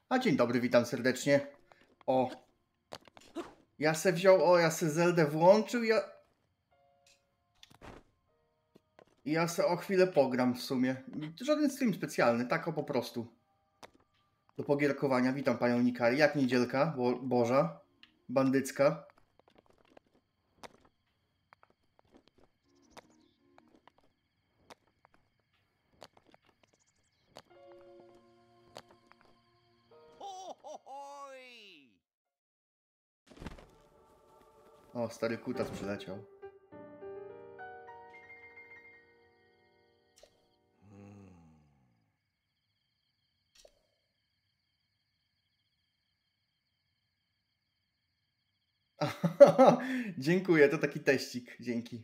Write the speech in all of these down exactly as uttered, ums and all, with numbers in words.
A dzień dobry, witam serdecznie. O, ja se wziął, o, ja se Zeldę włączył, ja... Ja se o chwilę pogram w sumie. Żaden stream specjalny, tak o po prostu. Do pogierkowania. Witam panią Nikari. Jak niedzielka? Bo Boża? Bandycka? O, stary kutas przyleciał. Dziękuję, to taki teścik. Dzięki.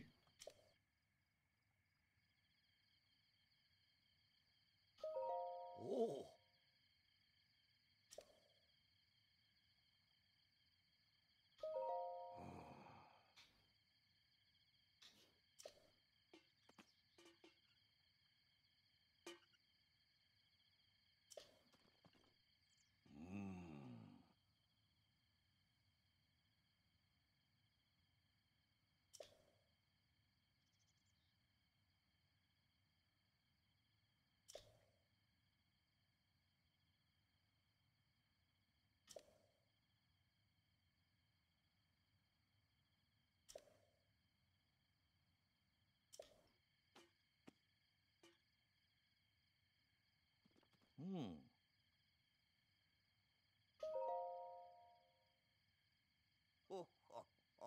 Hmm. Oh, oh, oh.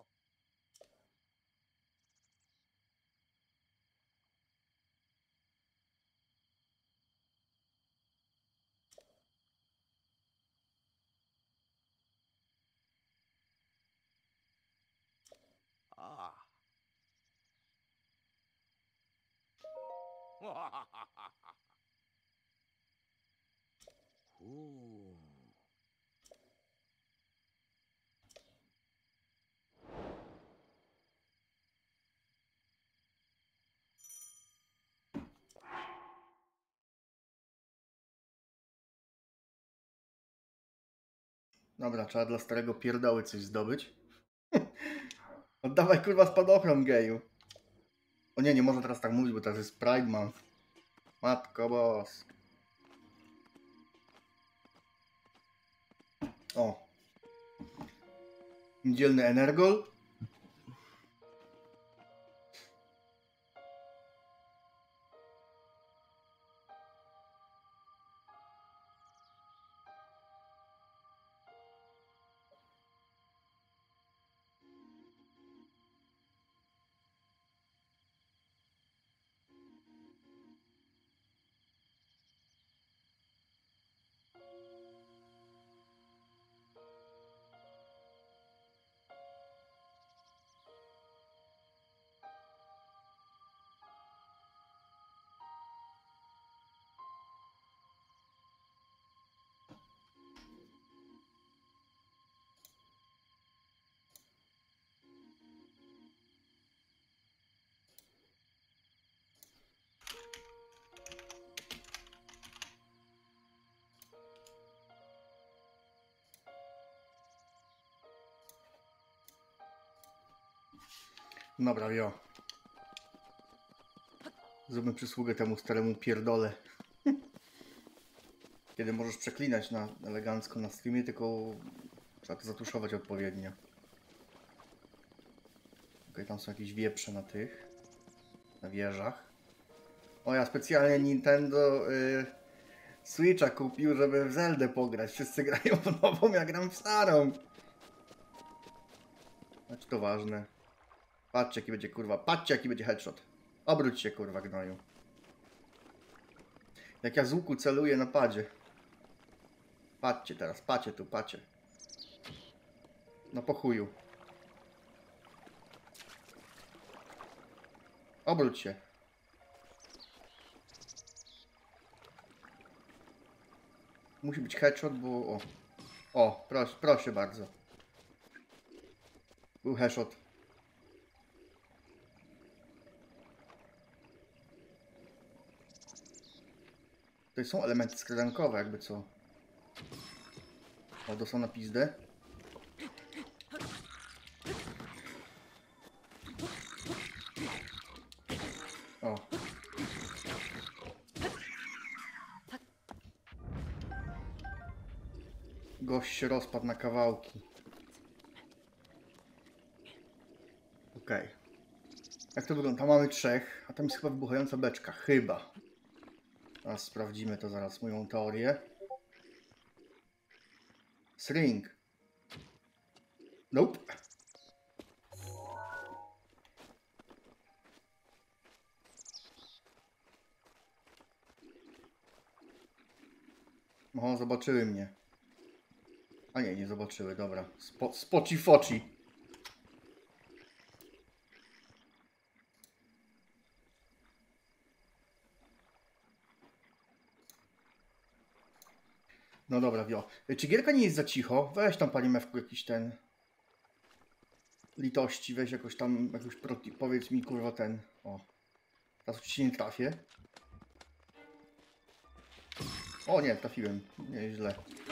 Ah. Ooh. Dobra, trzeba dla starego pierdoły coś zdobyć. Oddawaj kurwa spadochron, geju. O nie, nie można teraz tak mówić, bo teraz jest Pride Month. Matko boss. O. Niedzielny Energol. Dobra, jo. Zróbmy przysługę temu staremu pierdole. Kiedy możesz przeklinać na elegancko na streamie, tylko trzeba to zatuszować odpowiednio. Okej, tam są jakieś wieprze na tych, na wieżach. O, ja specjalnie Nintendo y, Switcha kupił, żeby w Zeldę pograć. Wszyscy grają w nową, ja gram w starą. Znaczy to ważne. Patrzcie jaki będzie kurwa, patrzcie jaki będzie headshot. Obróć się kurwa gnoju. Jak ja z łuku celuję na padzie. Patrzcie teraz, patrzcie tu, patrzcie. No po chuju. Obróć się. Musi być headshot, bo... O, o proszę, proszę bardzo. Był headshot. To są elementy skradankowe, jakby co. O, dostał na pizdę. O. Gość się rozpadł na kawałki. Okej. Okay. Jak to wygląda? Tam mamy trzech, a tam jest chyba wybuchająca beczka. Chyba. Teraz sprawdzimy to zaraz, moją teorię. Sring. Nope. O, zobaczyły mnie. A nie, nie zobaczyły, dobra. Spo, spoci foci. No dobra, wio. Czy gierka nie jest za cicho? Weź tam, panie Mewku, jakiś ten... litości, weź jakoś tam, jakoś proti... powiedz mi, kurwa, ten... O. Teraz ci nie trafię. O nie, trafiłem. Nie, źle.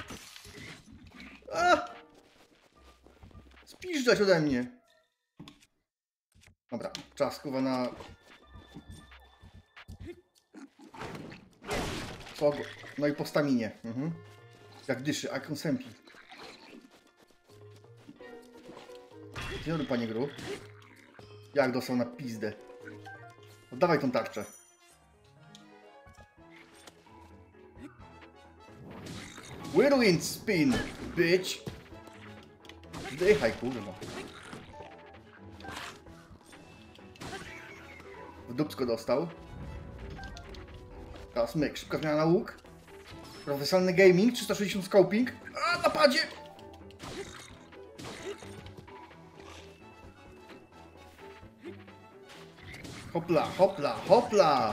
A! Spiżdżać ode mnie. Dobra, czas kurwa na... Co? No i po staminie. Mhm. Jak dyszy, a konsępi. Dzień dobry, panie gru. Jak dostał na pizdę. Oddawaj tą tarczę. Whirlwind spin, bitch. Zdychaj, kurwa. W dupsko dostał. Teraz myk, szybka zmiana na łuk. Profesjonalny gaming, trzysta sześćdziesiąt scoping. A, napadzie! Hopla, hopla, hopla!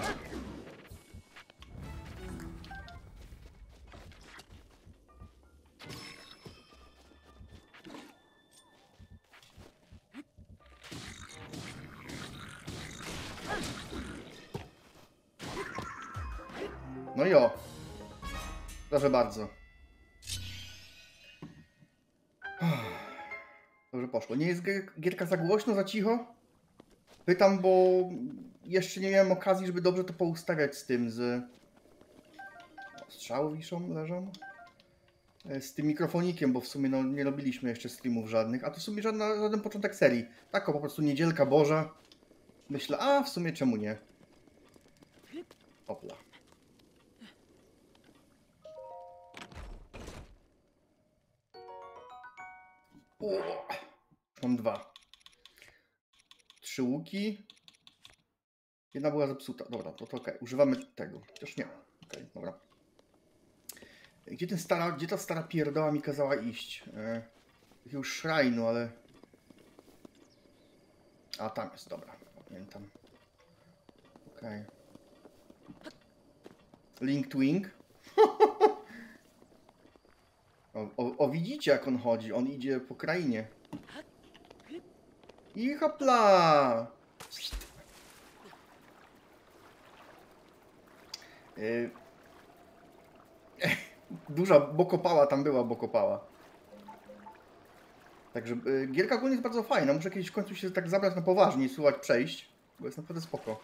No jo. Proszę bardzo. Dobrze poszło. Nie jest gierka za głośno, za cicho? Pytam, bo jeszcze nie miałem okazji, żeby dobrze to poustawiać z tym, z... Strzały wiszą, leżą? Z tym mikrofonikiem, bo w sumie no, nie robiliśmy jeszcze streamów żadnych, a to w sumie żadna, żaden początek serii. Tak, o, po prostu niedzielka Boża. Myślę, a w sumie czemu nie? Hopla. O, mam dwa. Trzy łuki. Jedna była zepsuta. Dobra, to, to okej. Okay. Używamy tego. Chociaż nie. Okej, okay, dobra. Gdzie ten stara, gdzie ta stara pierdoła mi kazała iść? E, jakiegoś szrajnu, ale... A, tam jest, dobra. Pamiętam. Okej. Okay. Link Twink. o, o, o, widzicie jak on chodzi? On idzie po krainie. I hopla! Yy. Duża bokopała tam była, bokopała. Także yy, gierka ogólnie jest bardzo fajna. Muszę kiedyś w końcu się tak zabrać na poważnie i spróbować przejść, bo jest naprawdę spoko.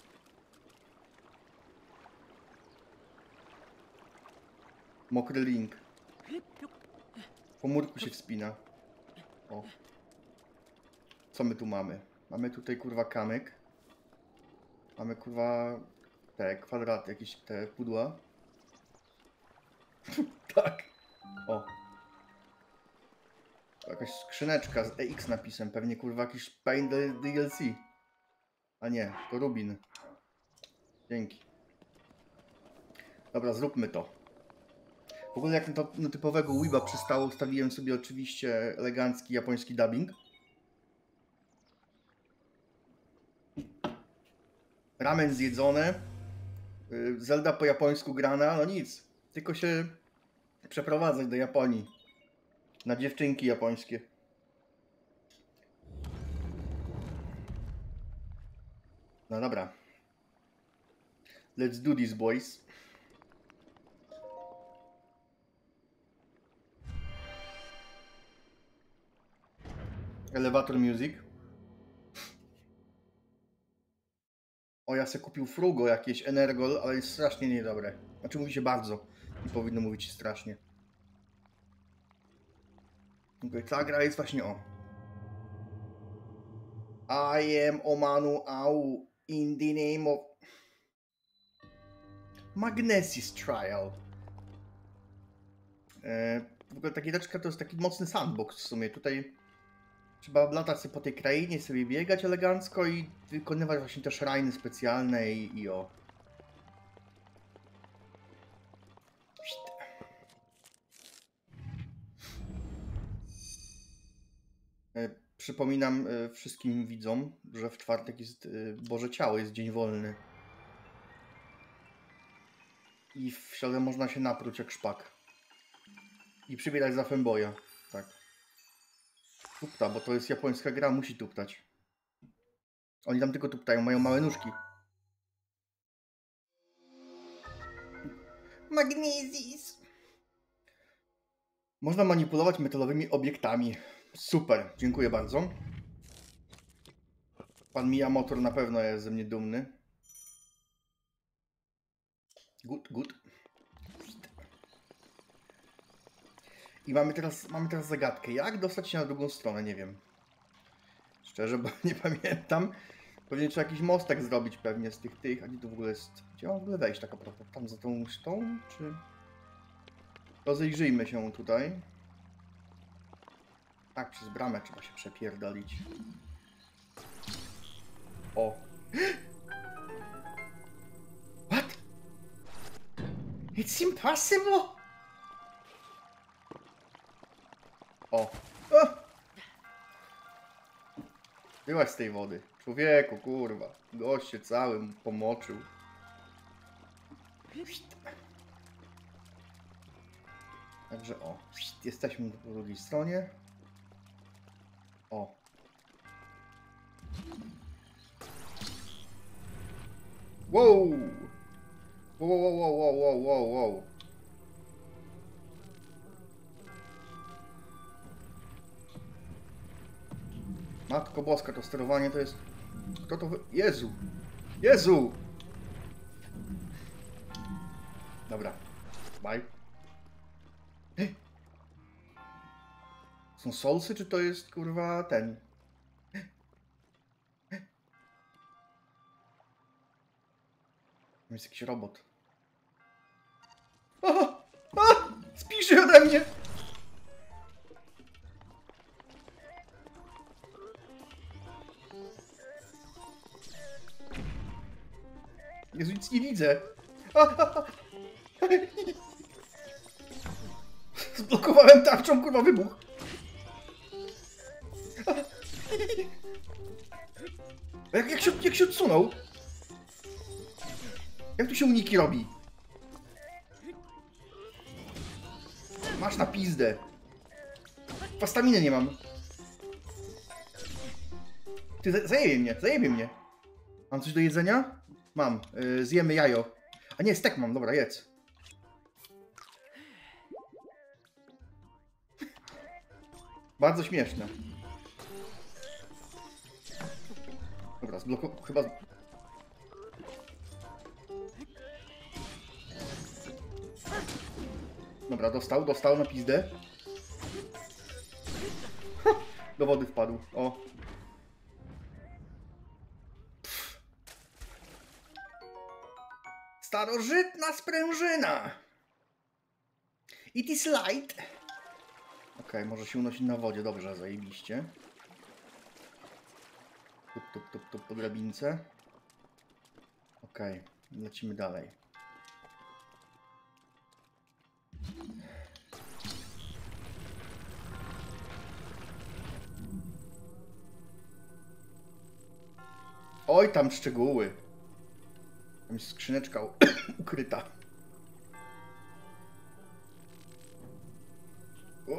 Mokry link. Po murku się wspina. O. Co my tu mamy? Mamy tutaj kurwa kamyk. Mamy kurwa te kwadraty, jakieś te pudła. Tak. O. Jakaś skrzyneczka z E X napisem. Pewnie kurwa jakiś Paint D L C. A nie, to Rubin. Dzięki. Dobra, zróbmy to. W ogóle jak na, to, na typowego Weeba przystało, ustawiłem sobie oczywiście elegancki japoński dubbing. Ramen zjedzone. Zelda po japońsku grana, no nic. Tylko się przeprowadzać do Japonii. Na dziewczynki japońskie. No dobra. Let's do this, boys. Elevator music. O, ja se kupił Frugo, jakieś Energol, ale jest strasznie niedobre. Znaczy mówi się bardzo. Nie powinno mówić się strasznie. Ta gra jest właśnie o. I am Omanu Au in the name of Magnesis Trial. E, w ogóle ta giereczka to jest taki mocny sandbox w sumie. Tutaj trzeba latać sobie po tej krainie, sobie biegać elegancko i wykonywać właśnie te shriny specjalne i, i o. E, przypominam e, wszystkim widzom, że w czwartek jest e, Boże Ciało, jest dzień wolny. I w środę można się napruć jak szpak. I przybierać za femboya. Tak. Tupta, bo to jest japońska gra, musi tuptać. Oni tam tylko tuptają, mają małe nóżki. Magnesis. Można manipulować metalowymi obiektami. Super, dziękuję bardzo. Pan Miyamoto na pewno jest ze mnie dumny. Good, good. I mamy teraz, mamy teraz zagadkę. Jak dostać się na drugą stronę? Nie wiem. Szczerze, bo nie pamiętam. Pewnie trzeba jakiś mostek zrobić pewnie z tych tych. A gdzie to w ogóle jest? Gdzie mam w ogóle wejść tak a propos? Tam za tą tą, czy... Rozejrzyjmy się tutaj. Tak, przez bramę trzeba się przepierdolić. O. What? It's impossible! O. O! Byłaś z tej wody. Człowieku, kurwa. Gość się cały pomoczył. Także o. Jesteśmy po drugiej stronie. O. Wow! Wow, wow, wow, wow, wow, wow, wow. Matko Boska, to sterowanie to jest... Kto to wy... Jezu! Jezu! Dobra. Bye. Hey. Są solsy, czy to jest, kurwa, ten? Jest jakiś robot. O! O! Spiszy ode mnie! Jezu, nic nie widzę. A, a, a. Zblokowałem tarczą, kurwa, wybuch. A jak, jak, się, jak się odsunął? Jak tu się uniki robi? Masz na pizdę. Staminy nie mam. Ty, zajebie mnie, zajebie mnie. Mam coś do jedzenia? Mam. Yy, zjemy jajo. A nie, stek mam, dobra, jedz. Bardzo śmieszne. Dobra, zblokował. Chyba... Dobra, dostał, dostał na pizdę. Do wody wpadł, o. Pff. Starożytna sprężyna. It is light. Okej, okay, może się unosić na wodzie, dobrze, zajebiście. Tup, tup, tup, tup po drabince. Okej, okay, lecimy dalej. Oj, tam szczegóły. Tam jest skrzyneczka ukryta. O,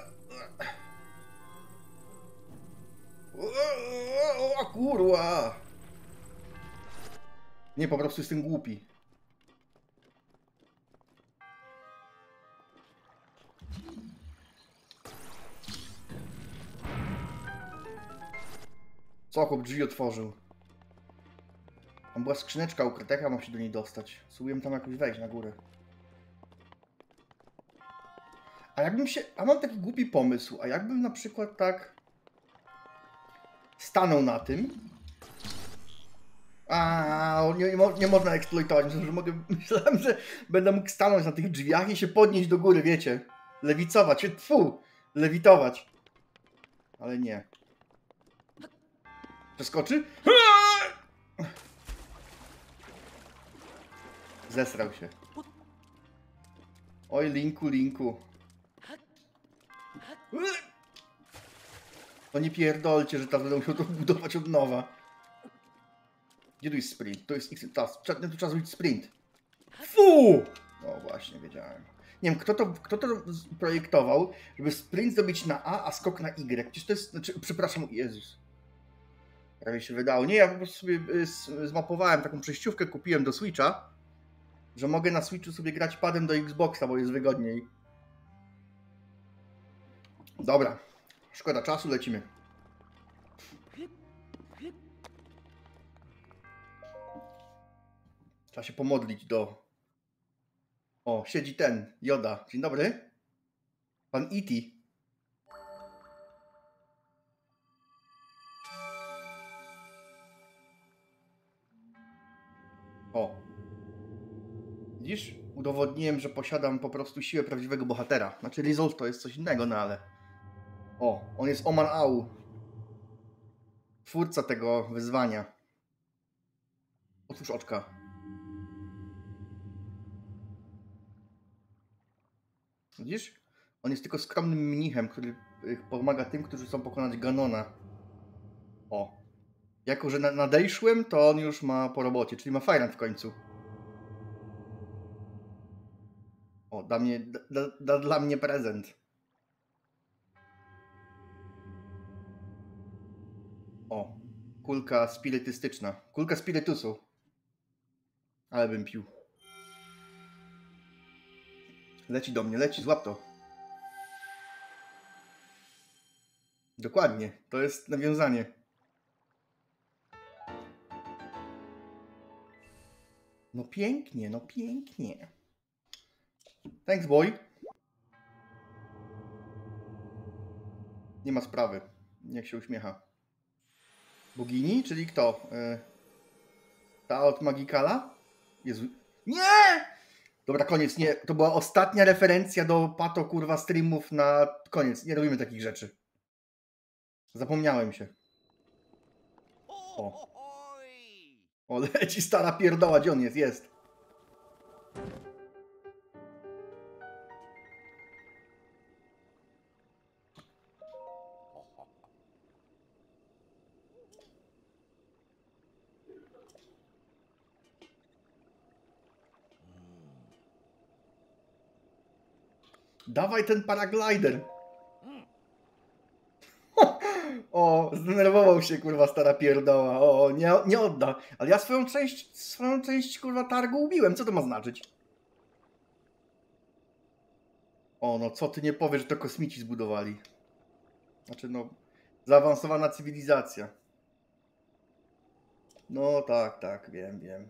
o, o, kurwa! Nie, po prostu jestem głupi. Co, chłop drzwi otworzył? Tam była skrzyneczka ukryta, jak ja mam się do niej dostać? Spróbuję tam jakoś wejść na górę. A jakbym się... A mam taki głupi pomysł, a jakbym na przykład tak... stanął na tym... A nie, nie, mo nie można eksploitować, że mogę... Myślałem, że będę mógł stanąć na tych drzwiach i się podnieść do góry, wiecie. Lewicować, tfu, lewitować. Ale nie. Przeskoczy? Zesrał się. Oj, Linku, Linku. No nie pierdolcie, że teraz będę musiał to budować od nowa. Gdzie tu jest sprint? To jest X. Tu trzeba zrobić sprint. Fu! No właśnie, wiedziałem. Nie wiem, kto to, kto to projektował, żeby sprint zrobić na A, a skok na Y. Przecież to jest... Znaczy, przepraszam, Jezus. Prawie się wydało. Nie, ja po prostu sobie zmapowałem taką przejściówkę, kupiłem do Switcha, że mogę na Switchu sobie grać padem do Xboxa, bo jest wygodniej. Dobra. Szkoda czasu, lecimy. Trzeba się pomodlić do... O, siedzi ten, Joda. Dzień dobry. Pan E T O. Widzisz? Udowodniłem, że posiadam po prostu siłę prawdziwego bohatera. Znaczy Resolve to jest coś innego, no ale... O, on jest Oman Au. Twórca tego wyzwania. Otwórz oczka. Widzisz? On jest tylko skromnym mnichem, który pomaga tym, którzy chcą pokonać Ganona. O. Jako, że nadejszłem, to on już ma po robocie, czyli ma Fajrant w końcu. O, da, mnie, da, da dla mnie prezent. O, kulka spirytystyczna. Kulka spirytusu. Ale bym pił. Leci do mnie, leci, złap to. Dokładnie, to jest nawiązanie. No pięknie, no pięknie. Thanks, boy. Nie ma sprawy. Niech się uśmiecha. Bogini, czyli kto? Yy, ta od Magikala? Jezu. Nie! Dobra, koniec. Nie. To była ostatnia referencja do pato kurwa streamów na koniec. Nie robimy takich rzeczy. Zapomniałem się. O. O, leci stara pierdoła. Gdzie on jest? Jest. Dawaj ten paraglider. O, zdenerwował się kurwa stara pierdoła. O, nie, nie odda. Ale ja swoją część, swoją część kurwa targu ubiłem. Co to ma znaczyć? O, no co ty nie powiesz, że to kosmici zbudowali. Znaczy no, zaawansowana cywilizacja. No tak, tak, wiem, wiem.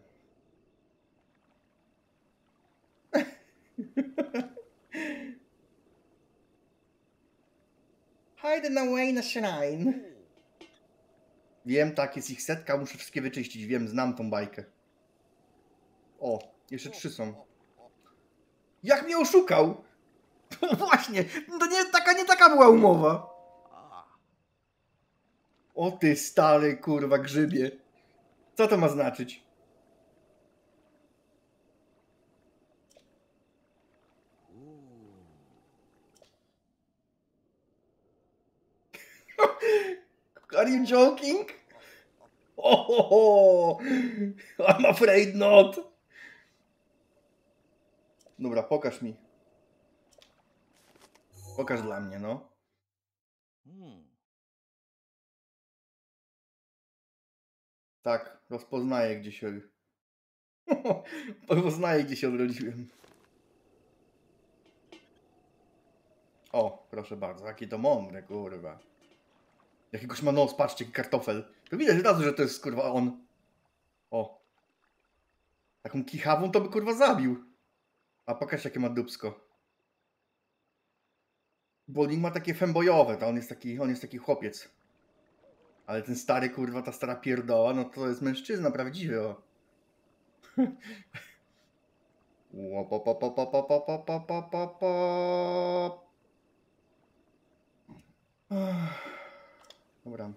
Hide away na shrine. Wiem, tak, jest ich setka, muszę wszystkie wyczyścić. Wiem, znam tą bajkę. O, jeszcze trzy są. Jak mnie oszukał? No właśnie, to nie taka, nie taka była umowa. O ty stary kurwa grzybie. Co to ma znaczyć? Are you joking? Oh, I'm afraid not. Dobra, pokaż mi. Pokaż dla mnie, no. Tak, rozpoznaję, gdzie się... Rozpoznaję, gdzie się odrodziłem. O, proszę bardzo, jakie to mądre, kurwa. Jakiegoś ma nos, patrzcie, jaki kartofel. To widać od razu, że to jest kurwa on. O. Taką kichawą to by kurwa zabił. A pokaż jakie ma dupsko. Bowling ma takie fembojowe, to on jest taki, on jest taki chłopiec. Ale ten stary kurwa, ta stara pierdoła, no to jest mężczyzna prawdziwy, o. Dobra.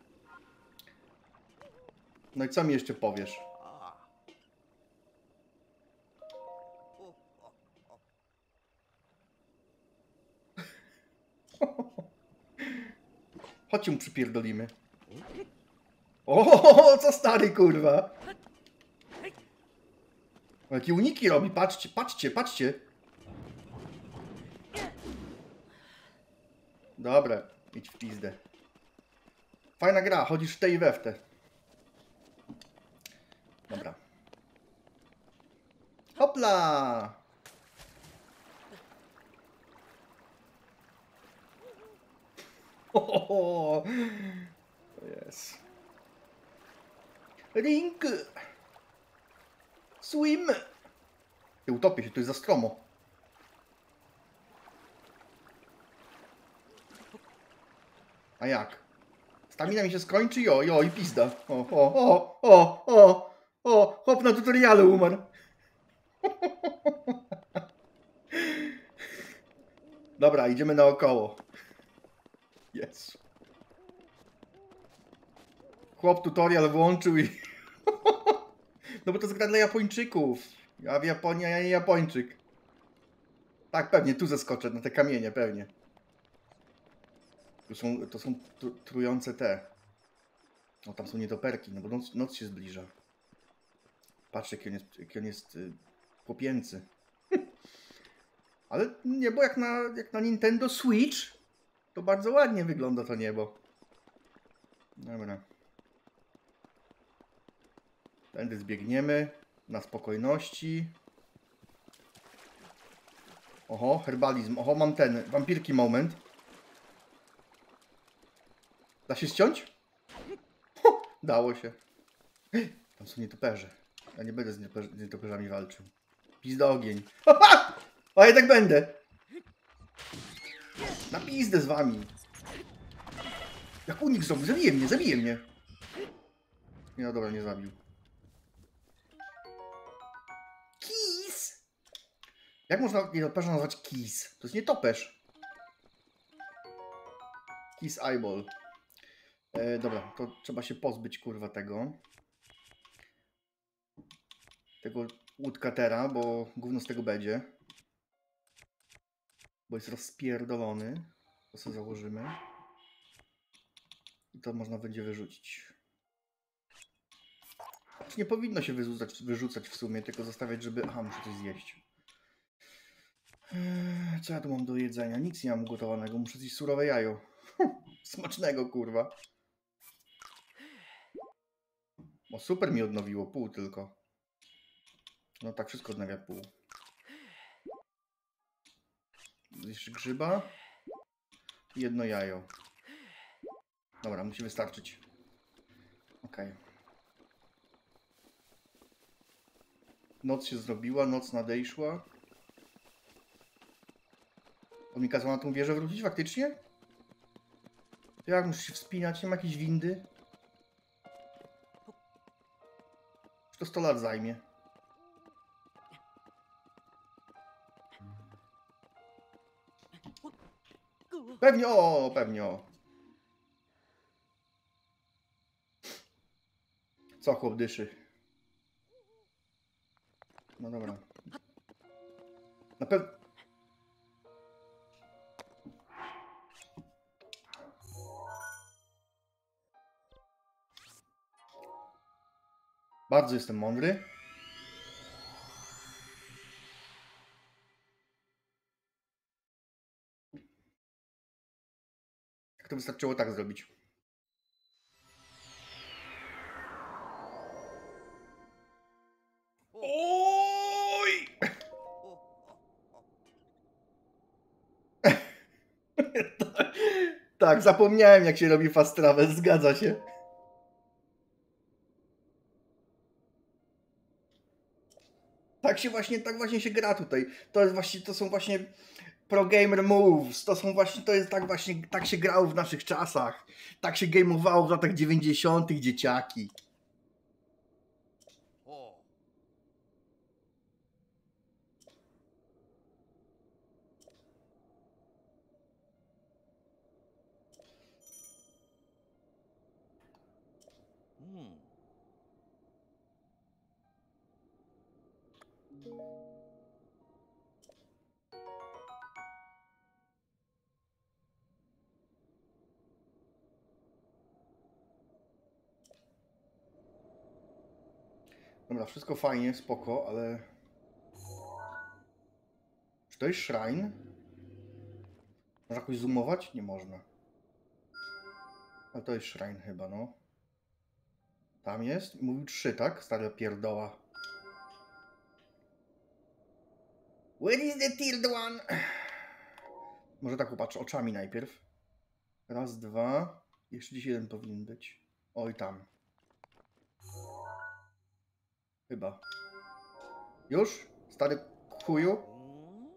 No i co mi jeszcze powiesz? Ah. Oh, oh, oh. Chodź mu przypierdolimy. O, co stary kurwa. O, jakie uniki robi, patrzcie, patrzcie, patrzcie. Dobra, idź w pizdę. Fajna gra, chodzisz w te i we w te. Dobra. Hopla! O jest. Rink! Swim! Ty utopię się, to jest za stromo. A jak? Stamina mi się skończy, jo, jo i pizda. O, o, o, o, o, o, hop na tutorialu umarł. Dobra, idziemy naokoło. Jest. Chłop tutorial włączył i... No bo to jest gra dla Japończyków. Ja w Japonii, a ja nie Japończyk. Tak, pewnie, tu zeskoczę na te kamienie, pewnie. Tu są, to są tru, trujące te. O, tam są nietoperki, no bo noc, noc się zbliża. Patrz, jaki on jest, jaki on jest y, chłopięcy. Ale niebo jak na, jak na Nintendo Switch, to bardzo ładnie wygląda to niebo. Dobra. Tędy zbiegniemy na spokojności. Oho, herbalizm. Oho, mam ten, wampirki moment. Da się ściąć? Ho, dało się. Tam są nietoperze. Ja nie będę z nietoper- z nietoperzami walczył. Pizda ogień. A ja tak będę. Na pizdę z wami. Jak unik zrobił? Zabije mnie, zabije mnie. Nie, no dobra, nie zabił. Kis! Jak można nietoperza nazwać kis? To jest nietoperz. Kiss eyeball. E, dobra, to trzeba się pozbyć kurwa tego. Tego łódkatera, bo gówno z tego będzie. Bo jest rozpierdolony. To sobie założymy. I to można będzie wyrzucić. Nie powinno się wyrzucać, wyrzucać w sumie, tylko zostawiać, żeby... Aha, muszę coś zjeść. Eee, co ja tu mam do jedzenia? Nic nie mam gotowanego, muszę zjeść surowe jajo. Smacznego, kurwa. O, super mi odnowiło, pół tylko. No tak, wszystko odnawia pół. Jeszcze grzyba. I jedno jajo. Dobra, musi wystarczyć. Okej. Okay. Noc się zrobiła, noc nadejszła. On mi kazał na tą wieżę wrócić faktycznie? To jak muszę się wspinać? Nie ma jakiejś windy? Już to sto lat zajmie. Pewnie o, pewnie o. Co chłop dyszy? No dobra. Na pewno... Bardzo jestem mądry. Jak to wystarczyło tak zrobić? Oj! Tak, zapomniałem jak się robi fast travel, zgadza się. Tak się właśnie, tak właśnie się gra tutaj. To jest właśnie, to są właśnie pro gamer moves. To są właśnie, to jest tak właśnie, tak się grało w naszych czasach. Tak się gameowało w latach dziewięćdziesiątych dzieciaki. O. Hmm. Dobra, wszystko fajnie, spoko, ale... Czy to jest shrine? Można jakoś zoomować? Nie można. Ale to jest shrine chyba, no. Tam jest? Mówił trzy, tak? Stara pierdoła. Where is the third one? Może tak popatrzę oczami najpierw. Raz, dwa. Jeszcze gdzieś jeden powinien być. Oj, tam. Chyba. Już? Stary chuju? Hmm?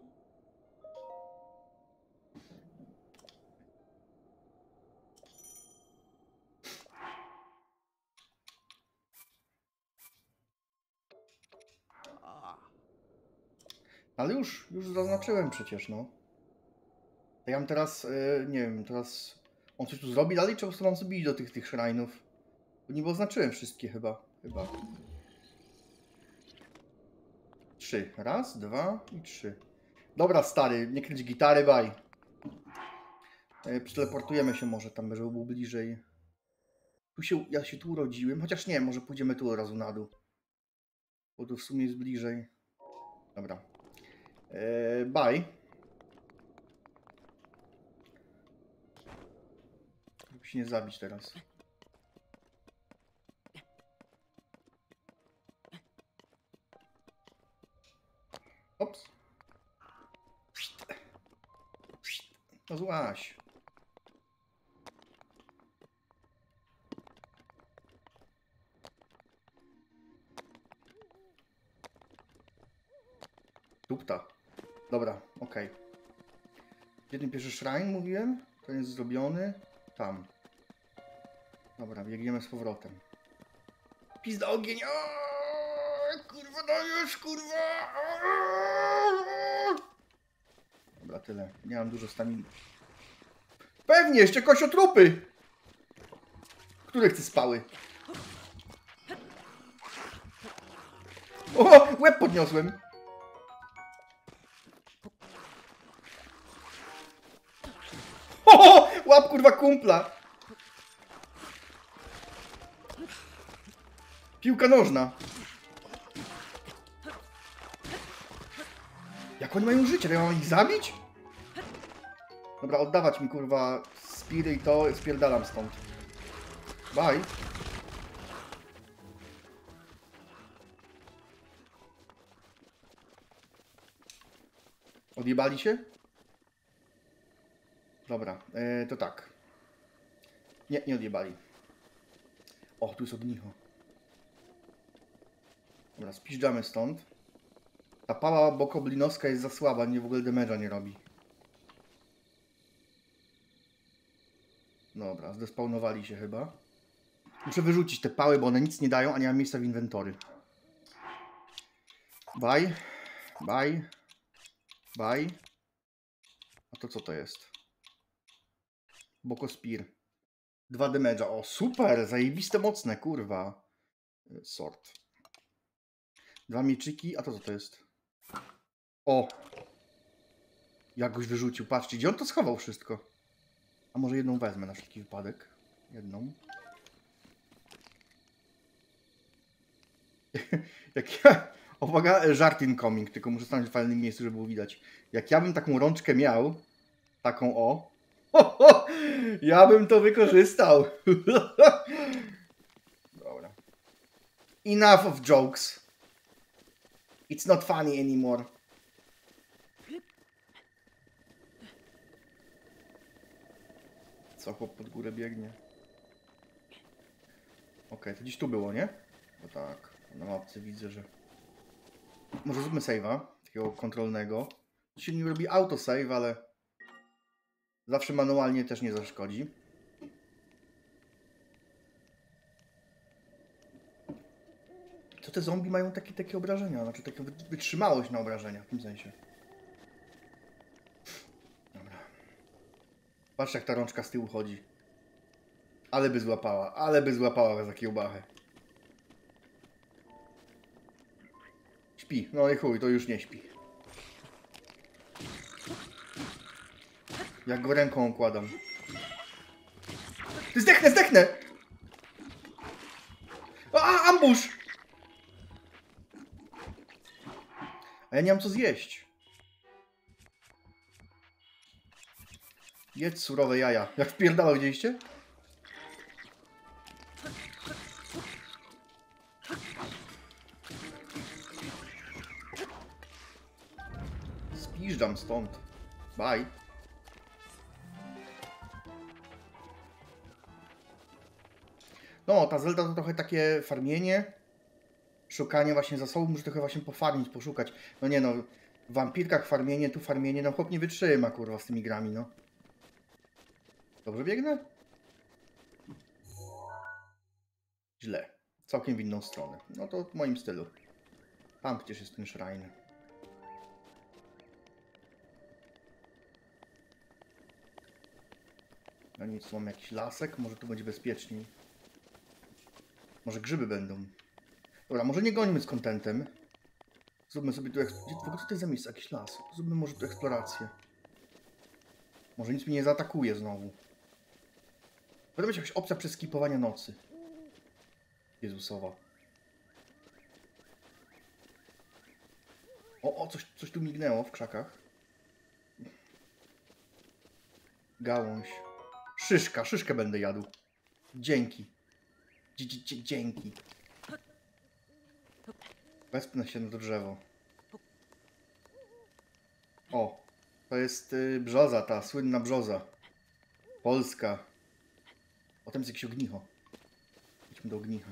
A. Ale już, już zaznaczyłem przecież, no. To ja mam teraz, yy, nie wiem, teraz... On coś tu zrobi dalej, czy po prostu mam sobie iść do tych, tych shrine'ów? Bo niby oznaczyłem wszystkie chyba. Chyba. Trzy. Raz, dwa i trzy. Dobra, stary, nie kręć gitary, baj. Yy, Przeteleportujemy się może tam, żeby był bliżej. Tu się, ja się tu urodziłem, chociaż nie, może pójdziemy tu od razu na dół. Bo tu w sumie jest bliżej. Dobra. Yy, bye. Żeby się nie zabić teraz. Ops. No złaś. Tupta. Dobra, okej. Okay. Gdzie ten pierwszy shrine mówiłem? To jest zrobiony. Tam. Dobra, biegniemy z powrotem. Pizda ogień! Aaaa! Kurwa, dajesz, kurwa! Aaaa! Dobra, tyle. Nie mam dużo staminy. Pewnie, jeszcze kosiotrupy! Które chce spały? O, łeb podniosłem! O, łap kurwa kumpla! Piłka nożna. Jak oni mają życie? Ja mam ich zabić? Dobra, oddawać mi kurwa spiry i to spierdalam stąd. Bye. Odjebali się? Dobra, yy, to tak. Nie, nie odjebali. O, tu jest ognicho. Dobra, spiżdżamy stąd. Ta pała bokoblinowska jest za słaba, nie w ogóle damage'a nie robi. Dobra, zdespawnowali się chyba. Muszę wyrzucić te pały, bo one nic nie dają, a nie mam miejsca w inwentory. Bye. Bye. Bye. A to co to jest? Bokospir. Dwa damage'a. O, super! Zajebiste mocne, kurwa. Sort. Dwa mieczyki. A to co to jest? O! Jakoś wyrzucił. Patrzcie, gdzie on to schował wszystko? A może jedną wezmę na wszelki wypadek? Jedną. Jak ja... Uwaga, żart incoming, tylko muszę stanąć w fajnym miejscu, żeby było widać. Jak ja bym taką rączkę miał, taką o, ho, ho, ja bym to wykorzystał. Dobra. Enough of jokes. It's not funny anymore. Co chłop pod górę biegnie? Okej, to gdzieś tu było, nie? No tak, na mapce widzę, że... Może zróbmy save'a, takiego kontrolnego. To się nie robi autosave, ale... Zawsze manualnie też nie zaszkodzi. Co te zombie mają takie, takie obrażenia? Znaczy taką wytrzymałość na obrażenia w tym sensie. Dobra. Patrz jak ta rączka z tyłu chodzi. Ale by złapała, ale by złapała za kiełbachę. Śpi. No i chuj, to już nie śpi. Jak go ręką układam. Ty zdechnę, zdechnę! A, ambush! A ja nie mam co zjeść. Jedz surowe jaja. Jak wpierdalał, widzieliście? Spiżdżam stąd. Bye. No, ta Zelda to trochę takie farmienie. Szukanie właśnie zasobów. Muszę trochę właśnie pofarmić, poszukać. No nie no, w wampirkach farmienie, tu farmienie. No chłop nie wytrzyma, kurwa, z tymi grami, no. Dobrze biegnę? Źle. Całkiem w inną stronę. No to w moim stylu. Tam przecież jest ten shrine. No nic, mam jakiś lasek. Może tu będzie bezpieczniej. Może grzyby będą. Dobra, może nie gońmy z kontentem. Zróbmy sobie tu... W ogóle co to jest za miejsce? Jakiś las. Zróbmy może tu eksplorację. Może nic mnie nie zaatakuje znowu. Powinna być jakaś opcja przeskipowania nocy. Jezusowa. O, o, coś, coś tu mignęło w krzakach. Gałąź. Szyszka, szyszkę będę jadł. Dzięki. Dzie, dzie, dzięki. Wespnę się na to drzewo. O, to jest y, brzoza, ta słynna brzoza. Polska. Potem jest jakieś ognicho. Idźmy do ognicha.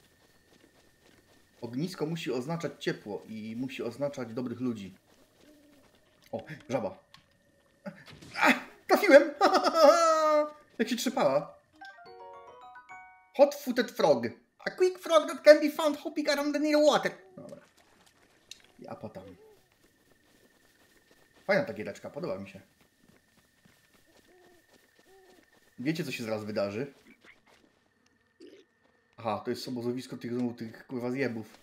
Ognisko musi oznaczać ciepło i musi oznaczać dobrych ludzi. O, żaba. A, trafiłem! Jak się trzepała. Hot-footed frog. A quick frog that can be found hopping around the near water. Dobra. Ja potem. Fajna ta giereczka, podoba mi się. Wiecie, co się zaraz wydarzy? Aha, to jest obozowisko tych znowu tych kurwa zjebów.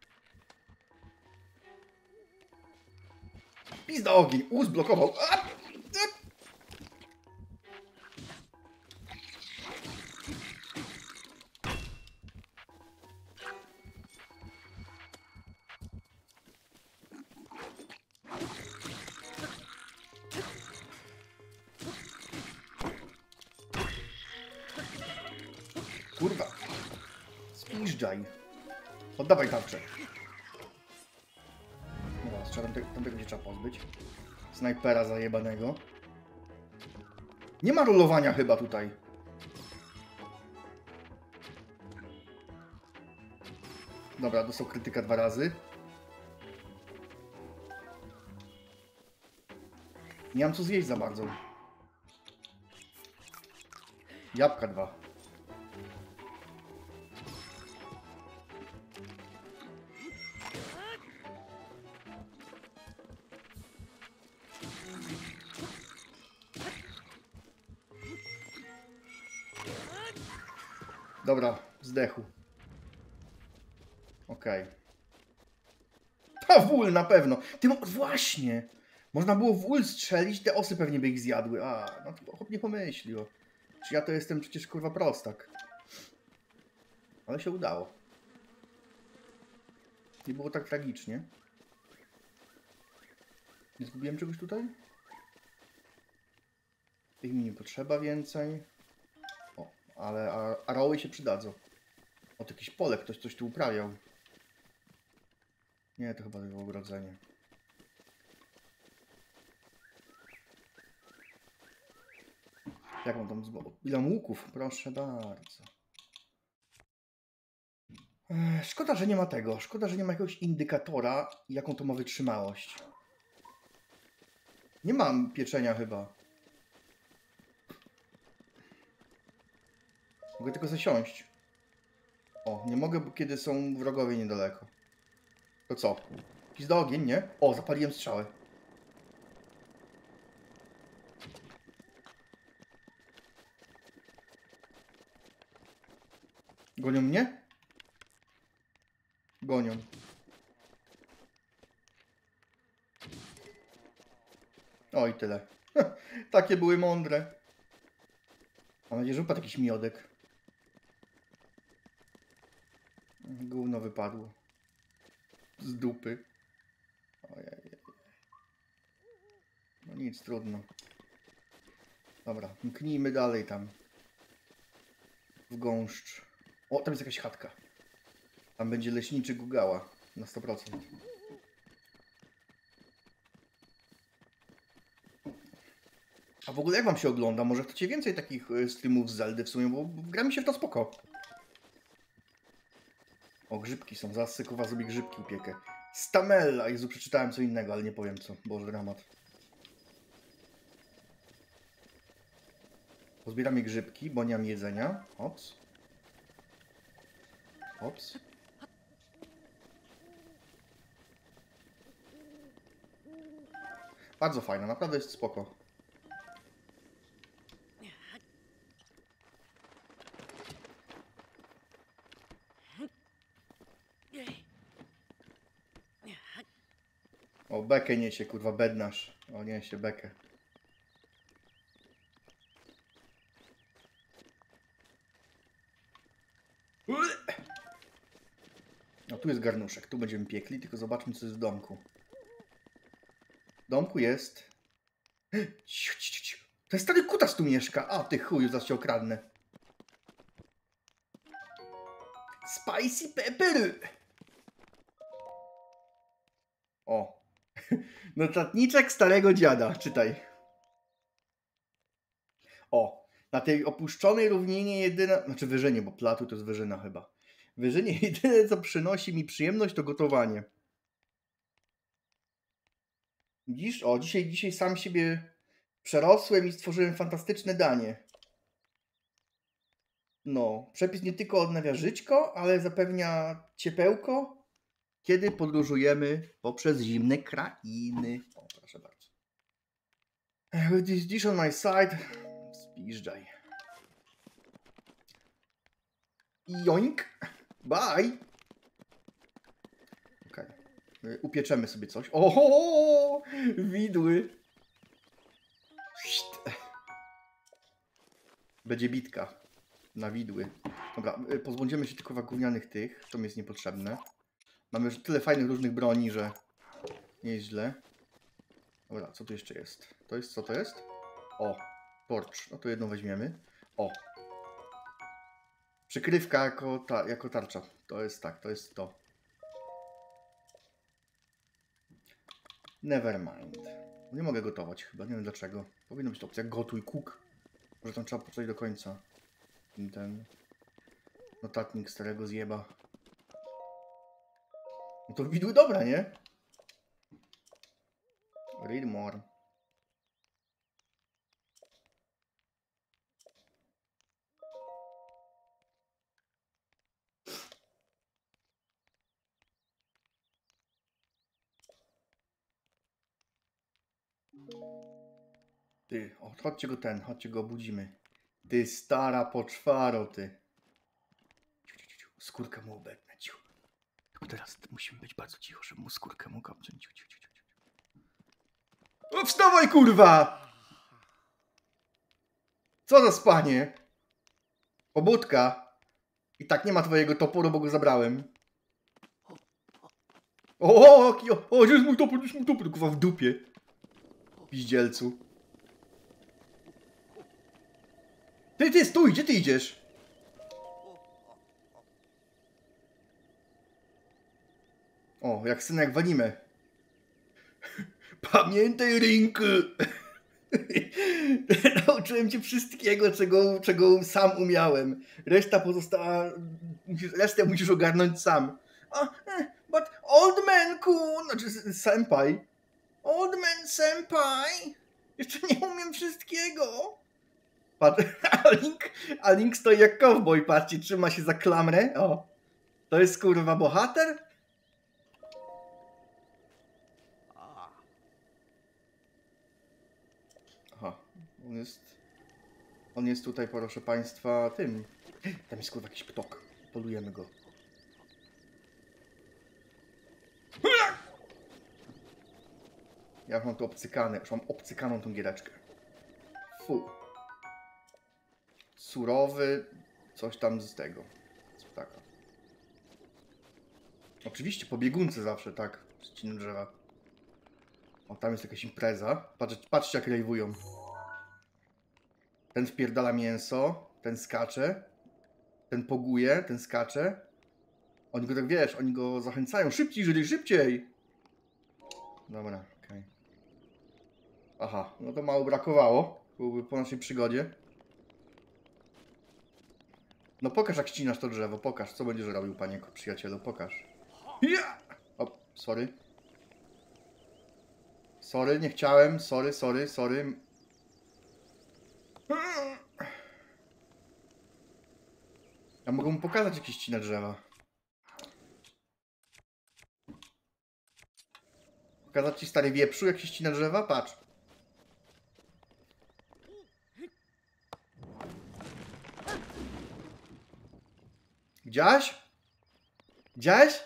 Pizda ogień! U, zblokował! A! A! Kurwa. Spiżdżaj. Oddawaj tarczę. Dobra, trzeba tamte, tamtego się trzeba pozbyć. Snajpera zajebanego. Nie ma rolowania chyba tutaj. Dobra, dostał krytyka dwa razy. Nie mam co zjeść za bardzo. Jabłka dwa. Dobra, zdechł. Okej. Okay. Ta wól na pewno. Ty, właśnie. Można było w ul strzelić, te osy pewnie by ich zjadły. A, no to chłop nie pomyślił. Czy ja to jestem przecież kurwa prostak. Ale się udało. Nie było tak tragicznie. Nie zgubiłem czegoś tutaj? Tych mi nie potrzeba więcej. O, ale aroły się przydadzą. O, to jakieś pole, ktoś coś tu uprawiał. Nie, to chyba było ogrodzenie. Jak mam tam zbo... Ile mam łuków? Proszę bardzo. Ech, szkoda, że nie ma tego. Szkoda, że nie ma jakiegoś indykatora, jaką to ma wytrzymałość. Nie mam pieczenia chyba. Mogę tylko zasiąść. O, nie mogę, bo kiedy są wrogowie niedaleko. To co? Jakiś do ogień, nie? O, zapaliłem strzałę. Gonią mnie? Gonią. O i tyle. Takie były mądre. Mam nadzieję, że wypadł jakiś miodek. Gówno wypadło. Z dupy. Ojej. No nic, trudno. Dobra, mknijmy dalej tam. W gąszcz. O, tam jest jakaś chatka. Tam będzie leśniczy gugała. Na sto procent. A w ogóle jak wam się ogląda? Może chcecie więcej takich y, streamów z Zeldy w sumie, bo gra mi się w to spoko. O, grzybki są. Zaraz sykowa sobie grzybki upiekę. Stamella! Jezu, przeczytałem co innego, ale nie powiem co. Boże, dramat. Pozbieramy grzybki, bo nie mam jedzenia. Ops. Ops. Bardzo fajna, naprawdę jest spoko. O, bekę niesie, kurwa, bednarz. O, niesie bekę. No tu jest garnuszek, tu będziemy piekli, tylko zobaczmy co jest w domku. W domku jest... Ciu, ciu, ciu. To jest stary kutas tu mieszka. A, ty chuju, zaraz cię okradnę. Spicy pepper! O. Notatniczek starego dziada. Czytaj. O. Na tej opuszczonej równinie jedyna... Znaczy wyżynie, bo platu to jest wyżyna chyba. Wyżynie jedyne co przynosi mi przyjemność to gotowanie. Widzisz? O, dzisiaj, dzisiaj sam siebie przerosłem i stworzyłem fantastyczne danie. No, przepis nie tylko odnawia żyćko, ale zapewnia ciepełko, kiedy podróżujemy poprzez zimne krainy. O, proszę bardzo. With this dish on my side, spiżdżaj. Joink. Bye. Okej. Okay. Upieczemy sobie coś. Oho! Widły. Będzie bitka. Na widły. Dobra, pozbędziemy się tylko gównianych tych. To mi jest niepotrzebne. Mamy już tyle fajnych różnych broni, że nie jest źle. Dobra, co tu jeszcze jest? To jest, co to jest? O, torcz. No to jedną weźmiemy. O. Przykrywka jako, ta, jako tarcza. To jest tak, to jest to. Nevermind. Nie mogę gotować chyba, nie wiem dlaczego. Powinno być to opcja gotuj, cook. Może tam trzeba poczekać do końca. Ten notatnik starego zjeba. No to widły dobra, nie? Read more. Ty, o, chodźcie go ten, chodźcie go obudzimy. Ty stara poczwaro, ty. Skórkę mu obetnę, ciu. Tylko teraz musimy być bardzo cicho, żeby mu skórkę mógł obciąć. Ciu, ciu, ciu, ciu. O, wstawaj, kurwa! Co za spanie? Pobudka. I tak nie ma twojego toporu, bo go zabrałem. O, o, o, o, gdzie jest mój topór, gdzie jest mój topór? Kurwa, w dupie. Pizdzielcu. Ty, ty, stój, gdzie ty idziesz? O, jak synek w anime. Pamiętaj, Rinku. nauczyłem cię wszystkiego, czego, czego sam umiałem. Reszta pozostała... Musisz, resztę musisz ogarnąć sam. A, eh, but old man Kun... Znaczy, senpai. Old man senpai. Jeszcze nie umiem wszystkiego. Patrz, a Link, a Link stoi jak cowboy, patrzcie, trzyma się za klamrę. O, to jest kurwa bohater? Ah. Aha, on jest... On jest tutaj, proszę państwa, tym. Tam jest kurwa jakiś ptok. Polujemy go. Ja już mam tu obcykane, już mam obcykaną tą giereczkę. Fu. Surowy, coś tam z tego. Z ptaka. Oczywiście, po biegunce zawsze, tak. Ściny drzewa. O, tam jest jakaś impreza. Patrz, patrzcie, jak rejwują. Ten wpierdala mięso, ten skacze, ten poguje, ten skacze. Oni go tak, wiesz, oni go zachęcają. Szybciej, żyli, szybciej! Dobra, okej. Okay. Aha, no to mało brakowało. Byłby po naszej przygodzie. No pokaż, jak ścinasz to drzewo, pokaż. Co będziesz robił, panie przyjacielu, pokaż. Ja! O, sorry. Sorry, nie chciałem, sorry, sorry, sorry. Ja mogę mu pokazać, jak się ścina drzewa. Pokazać ci, stary wieprzu, jak się ścina drzewa? Patrz. Widziałaś? Widziałaś?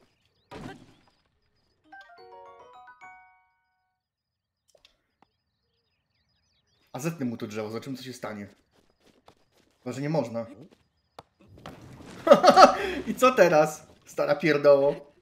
A zetnę mu to drzewo, zobaczymy, co się stanie. Chyba, że nie można. I co teraz, stara pierdoło?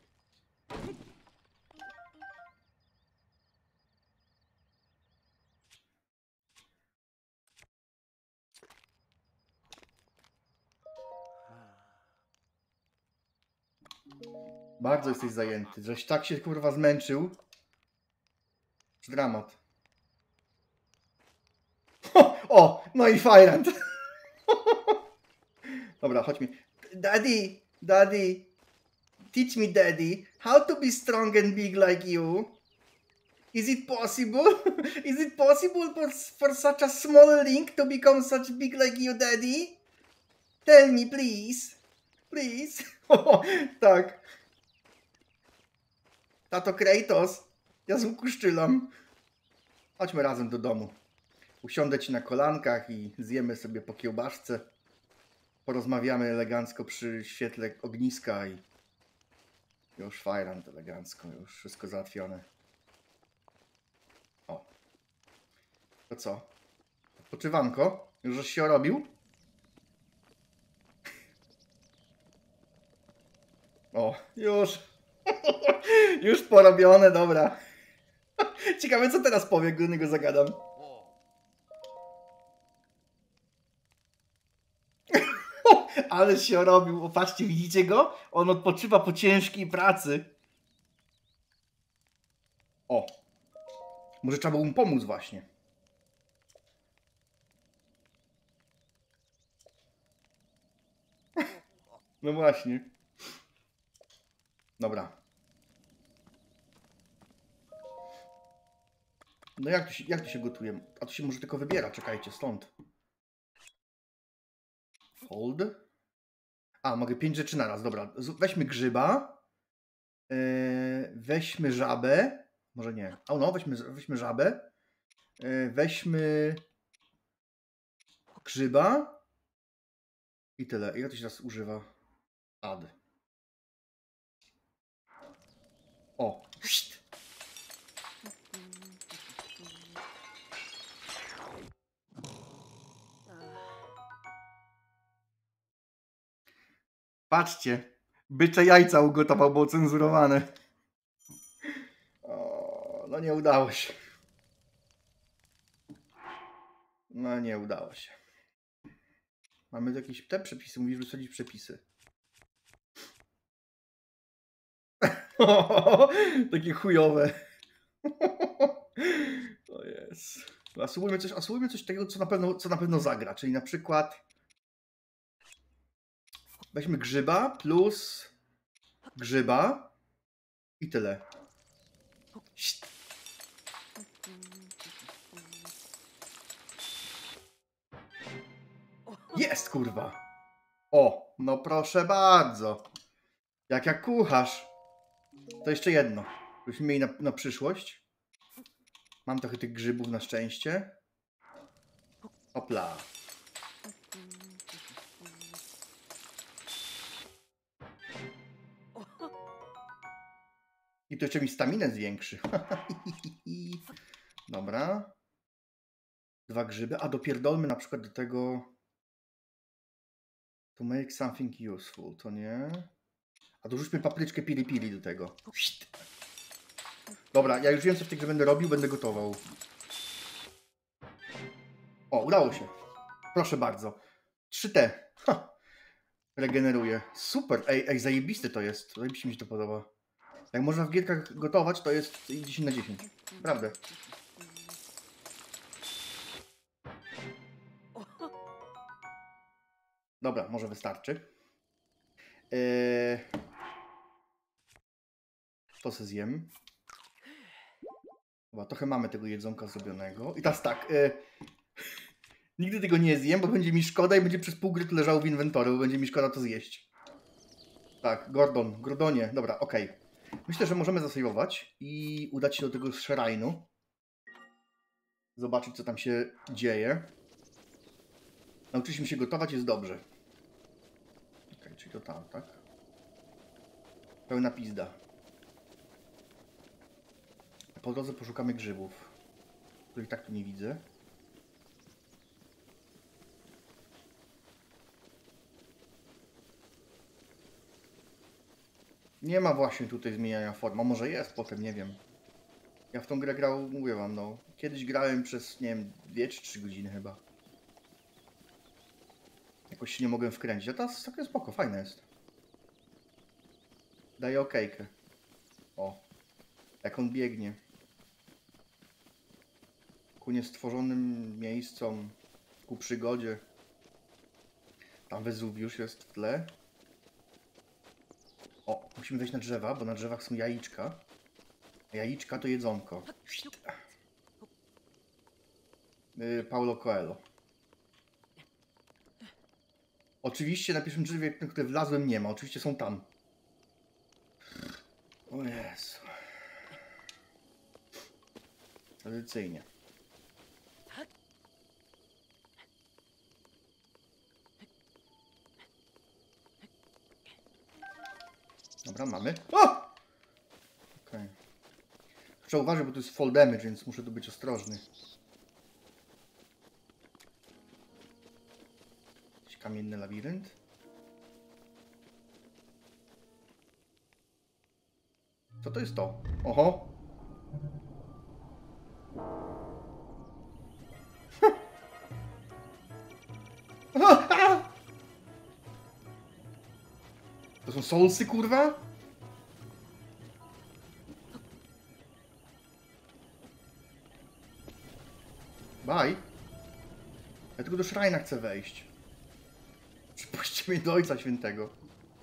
Bardzo jesteś zajęty, żeś tak się kurwa zmęczył. Dramat. O, no i Fajrant. Dobra, chodźmy. Daddy, daddy, teach me, daddy, how to be strong and big like you. Is it possible? Is it possible for, for such a small Link to become such big like you, daddy? Tell me, please. Please. O, tak. Tato Kratos, ja z łuku szczylam. Chodźmy razem do domu. Usiądę ci na kolankach i zjemy sobie po kiełbaszce. Porozmawiamy elegancko przy świetle ogniska i już Fajrant elegancko, już wszystko załatwione. O. To co? Odpoczywanko? Już żeś się robił? O, już. Już porobione, dobra. Ciekawe, co teraz powie, gdy do niego zagadam. Ale się robił. O, patrzcie, widzicie go? On odpoczywa po ciężkiej pracy. O. Może trzeba było mu pomóc właśnie. No właśnie. Dobra. No jak to się, jak to się gotuje? A to się może tylko wybiera, czekajcie, stąd. Fold. A, mogę pięć rzeczy naraz, dobra. Weźmy grzyba. Yy, weźmy żabę. Może nie. O no, weźmy, weźmy żabę. Yy, weźmy grzyba. I tyle. I jak to się teraz używa? Add. O. Szt. Patrzcie, bycze jajca ugotował, bo cenzurowane. O, no nie udało się. No nie udało się. Mamy jakieś te przepisy, mówisz wysadzić przepisy. Takie chujowe. O jest. Asumujmy coś, asumujmy coś takiego, co na pewno, co na pewno zagra, czyli na przykład weźmy grzyba plus grzyba i tyle. Jest, kurwa! O, no proszę bardzo. Jak jak kucharz. To jeszcze jedno. Byśmy mieli na, na przyszłość. Mam trochę tych grzybów na szczęście. Hopla. I to jeszcze mi staminę zwiększy. Dobra. Dwa grzyby. A dopierdolmy na przykład do tego... To make something useful. To nie. A dorzućmy papryczkę piri piri do tego. Dobra, ja już wiem, co w tej grze będę robił. Będę gotował. O, udało się. Proszę bardzo. trzy T. Ha. Regeneruje. Super. Ej, ej, zajebiste to jest. Zajebiście mi się to podoba. Jak można w gierkach gotować, to jest dziesięć na dziesięć. Prawda. Dobra, może wystarczy. Eee... To se zjem. Dobra, trochę mamy tego jedzonka zrobionego. I teraz tak. E... Nigdy tego nie zjem, bo będzie mi szkoda i będzie przez pół gry tu leżało w inwentory, bo będzie mi szkoda to zjeść. Tak, Gordon, Gordonie. Dobra, okej. Okay. Myślę, że możemy zasejwować i udać się do tego szrajnu. Zobaczyć, co tam się dzieje. Nauczyliśmy się gotować, jest dobrze. Okej, okay, czyli to tam, tak? Pełna pizda. Po drodze poszukamy grzybów, których tak tu nie widzę. Nie ma właśnie tutaj zmieniania formy. A może jest potem, nie wiem. Ja w tą grę grał, mówię wam, no. Kiedyś grałem przez, nie wiem, dwie czy trzy godziny chyba. Jakoś się nie mogłem wkręcić. A teraz takie spoko, fajne jest. Daję okejkę. O. Jak on biegnie. Ku niestworzonym miejscom. Ku przygodzie. Tam Wezuwiusz jest w tle. O, musimy wejść na drzewa, bo na drzewach są jajeczka. A jajeczka to jedzonko. Yy, Paulo Coelho. Oczywiście na pierwszym drzewie, na które wlazłem, nie ma. Oczywiście są tam. O Jezu. Tradycyjnie. Dobra, mamy. O! Okej. Okay. Trzeba uważać, bo to jest fall damage, więc muszę tu być ostrożny. Jakiś kamienny labirynt. Co to jest to? Oho! To są soulsy, kurwa? Bye. Ja tylko do szrajna chcę wejść. Przypuśćcie mnie do Ojca Świętego.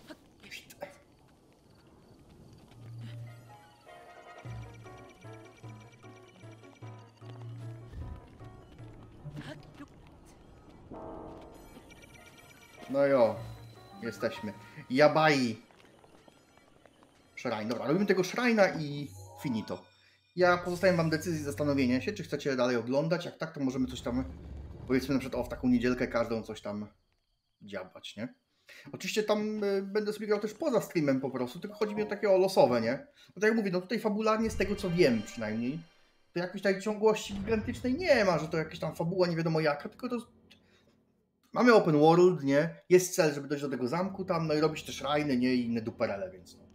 No jo, jesteśmy. Jabai. Szrajn. Dobra, robimy tego szrajna i finito. Ja pozostawiam wam decyzję zastanowienia się, czy chcecie dalej oglądać. Jak tak, to możemy coś tam, powiedzmy na przykład o, w taką niedzielkę każdą coś tam działać, nie? Oczywiście tam y, będę sobie grał też poza streamem po prostu, tylko chodzi mi o takie o losowe, nie? No tak jak mówię, no tutaj fabularnie z tego co wiem przynajmniej, to jakiejś takiej ciągłości gigantycznej nie ma, że to jakaś tam fabuła nie wiadomo jaka, tylko to mamy open world, nie? Jest cel, żeby dojść do tego zamku tam, no i robić też rajny, nie? I inne duperele, więc no.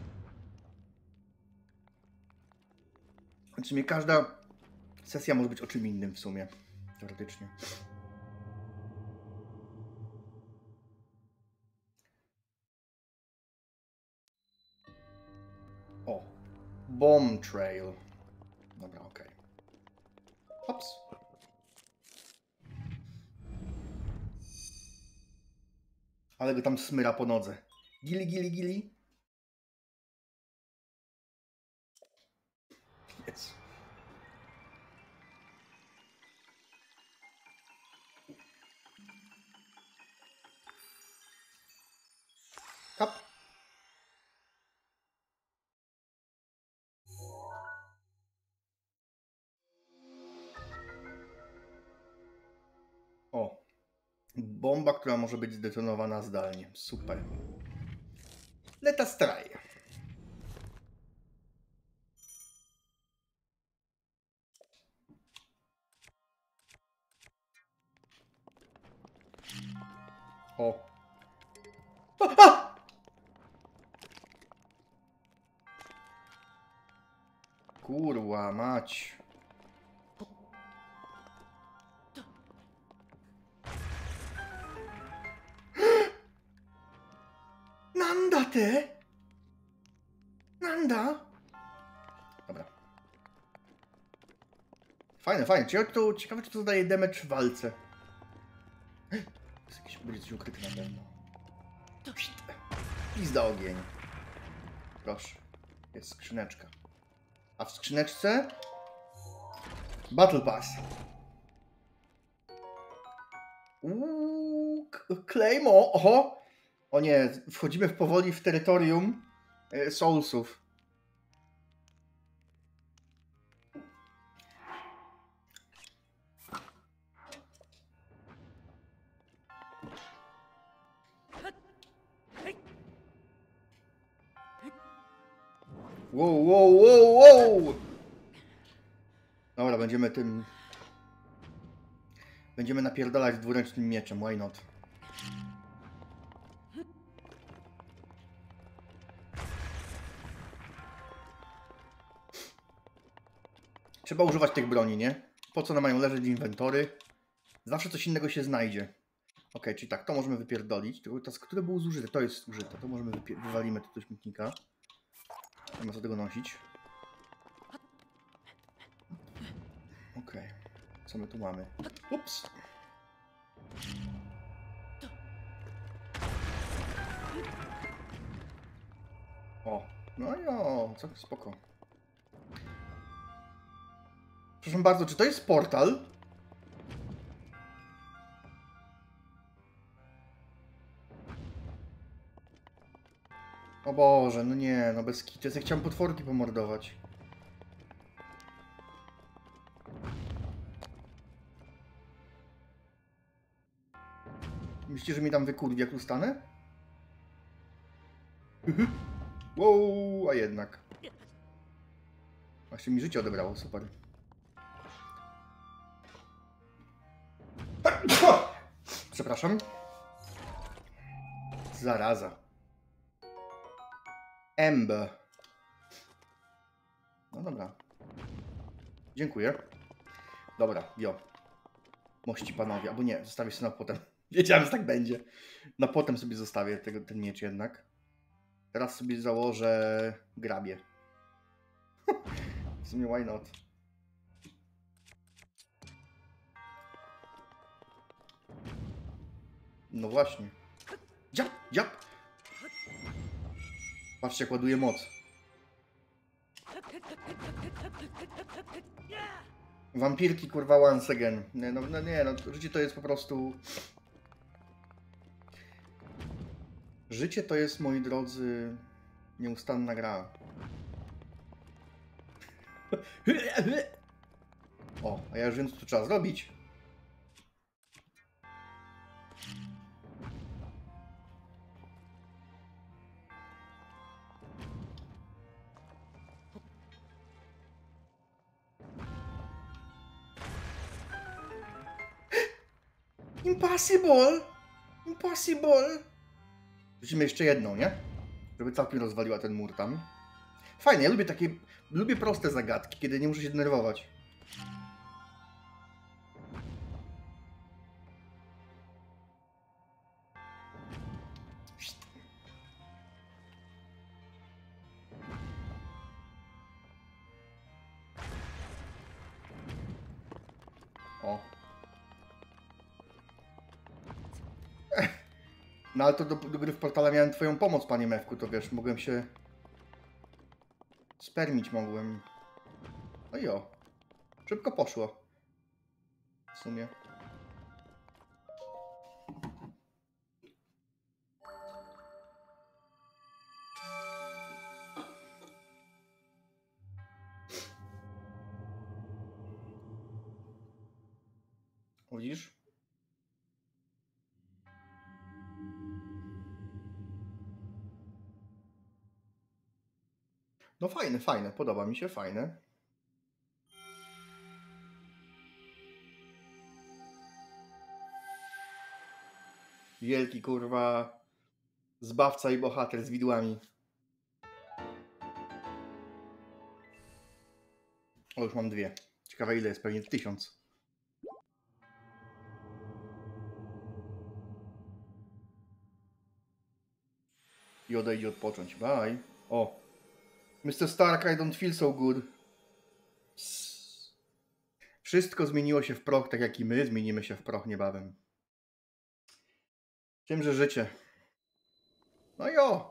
Znaczy mnie każda sesja może być o czym innym w sumie, teoretycznie. O, Bomb Trail. Dobra, okej. Okay. Hops. Ale go tam smyra po nodze. Gili, gili, gili. Jest. Kap. O. Bomba, która może być zdetonowana zdalnie. Super. Let us try. O. A, a! Kurwa mać. Nanda te? Nanda? Dobra. Fajne, fajne. Ciekawe, to, ciekawe czy to zadaje damage w walce. Jest jakiś, będzie coś ukryte na pewno. Pizda ogień. Proszę. Jest skrzyneczka. A w skrzyneczce? Battle Pass. Uuu, Claymore. Oho. O nie, wchodzimy w powoli w terytorium e, Soulsów. Wow, wow, wow, wow! Dobra, będziemy tym... Będziemy napierdalać dwuręcznym mieczem, why not? Trzeba używać tych broni, nie? Po co one mają leżeć w inwentory? Zawsze coś innego się znajdzie. Ok, czyli tak, to możemy wypierdolić. Tylko to, które było zużyte, to jest użyte. To możemy wywalimy to do śmietnika. Nie ma co tego nosić. Ok, co my tu mamy? Ups! O, no i o, co spoko. Proszę bardzo, czy to jest portal? O Boże, no nie, no bez kitu. Ja chciałem potworki pomordować. Myślicie, że mi tam wykurwi, jak tu stanę? Wow, a jednak. Właśnie mi życie odebrało, super. Przepraszam. Zaraza. Emb. No dobra. Dziękuję. Dobra, jo. Mości panowie, albo nie, zostawię sobie na potem. Wiedziałem, że tak będzie. Na potem sobie zostawię tego, ten miecz jednak. Teraz sobie założę grabie. W sumie why not? No właśnie. Dziap, dziap! Patrzcie, jak ładuje moc. Wampirki, kurwa, once again. Nie, no, no nie, no, życie to jest po prostu... Życie to jest, moi drodzy, nieustanna gra. O, a ja już wiem, co tu trzeba zrobić. Impossible! Impossible! Rzucimy jeszcze jedną, nie? Żeby całkiem rozwaliła ten mur tam. Fajnie, ja lubię takie... Lubię proste zagadki, kiedy nie muszę się denerwować. O. No ale to do, do gry w Portala miałem twoją pomoc, panie Mewku, to wiesz, mogłem się... Spermić mogłem. No i o. Szybko poszło. W sumie. Widzisz? No fajne, fajne. Podoba mi się, fajne. Wielki, kurwa, zbawca i bohater z widłami. O, już mam dwie. Ciekawe ile jest, pewnie tysiąc. I odejdzie odpocząć. Bye. O. mister Stark, I don't feel so good. Wszystko zmieniło się w proch, tak jak i my zmienimy się w proch niebawem. Czymże życie. No i o.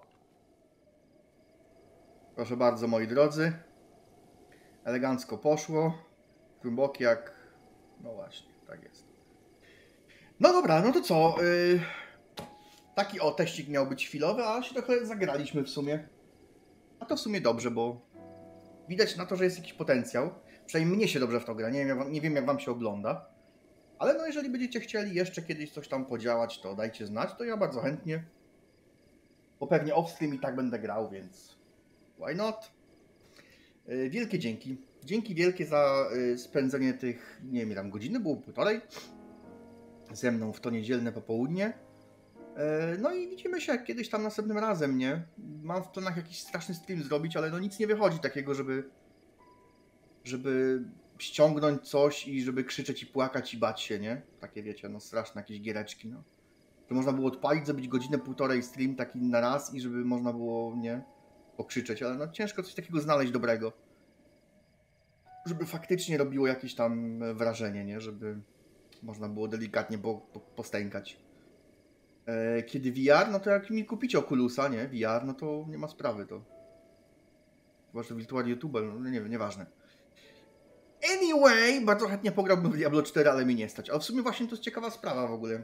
Proszę bardzo, moi drodzy. Elegancko poszło. Głęboki jak... No właśnie, tak jest. No dobra, no to co? Yy... Taki o, teścik miał być chwilowy, a się trochę zagraliśmy w sumie. A to w sumie dobrze, bo widać na to, że jest jakiś potencjał. Przynajmniej mnie się dobrze w to gra. Nie wiem, nie wiem jak wam się ogląda. Ale no jeżeli będziecie chcieli jeszcze kiedyś coś tam podziałać, to dajcie znać, to ja bardzo chętnie. Bo pewnie off-stream i tak będę grał, więc why not? Yy, wielkie dzięki. Dzięki wielkie za yy, spędzenie tych, nie wiem, tam godziny, było półtorej ze mną w to niedzielne popołudnie. Yy, no i widzimy się kiedyś tam następnym razem, nie? Mam w planach jakiś straszny stream zrobić, ale no nic nie wychodzi takiego, żeby żeby ściągnąć coś i żeby krzyczeć i płakać i bać się, nie? Takie wiecie, no straszne jakieś giereczki, no. Że można było odpalić, zrobić godzinę, półtorej stream taki na raz i żeby można było, nie? Pokrzyczeć, ale no ciężko coś takiego znaleźć dobrego. Żeby faktycznie robiło jakieś tam wrażenie, nie? Żeby można było delikatnie po, po, postękać. E, kiedy V R, no to jak mi kupicie Oculusa, nie? V R, no to nie ma sprawy, to. Chyba, że Virtual YouTuber, no nie wiem, nieważne. Anyway, bardzo chętnie pograłbym w Diablo cztery, ale mi nie stać. Ale w sumie właśnie to jest ciekawa sprawa w ogóle.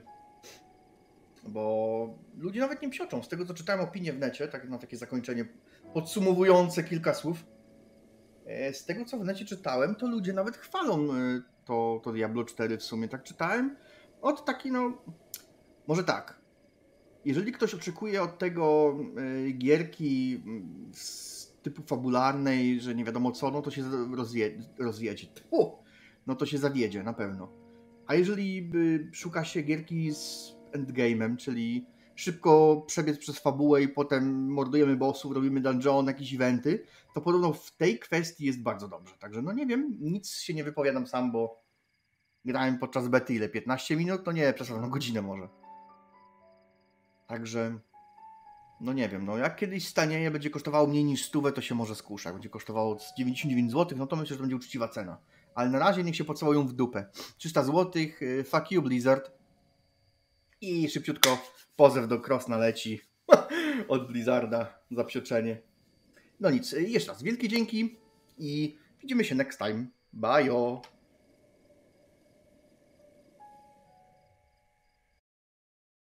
Bo ludzie nawet nie psioczą. Z tego co czytałem opinię w necie, tak na takie zakończenie podsumowujące kilka słów. Z tego co w necie czytałem, to ludzie nawet chwalą to, to Diablo cztery w sumie. Tak czytałem. Od taki no... Może tak. Jeżeli ktoś oczekuje od tego gierki z typu fabularnej, że nie wiadomo co, no to się rozje, rozjedzie. Tfu, no to się zawiedzie, na pewno. A jeżeli by szuka się gierki z endgame'em, czyli szybko przebiec przez fabułę i potem mordujemy bossów, robimy dungeon, jakieś eventy, to podobno w tej kwestii jest bardzo dobrze. Także no nie wiem, nic się nie wypowiadam sam, bo grałem podczas bety ile? piętnaście minut? To nie, przepraszam, no godzinę może. Także... No nie wiem, no jak kiedyś stanieje, będzie kosztowało mniej niż stówę, to się może skuszę. Jak będzie kosztowało dziewięćdziesiąt dziewięć złotych, no to myślę, że to będzie uczciwa cena. Ale na razie niech się pocałują w dupę. trzysta złotych, fuck you Blizzard. I szybciutko pozew do Krosna leci od Blizzarda za psieczenie. No nic, jeszcze raz wielkie dzięki i widzimy się next time. Bye!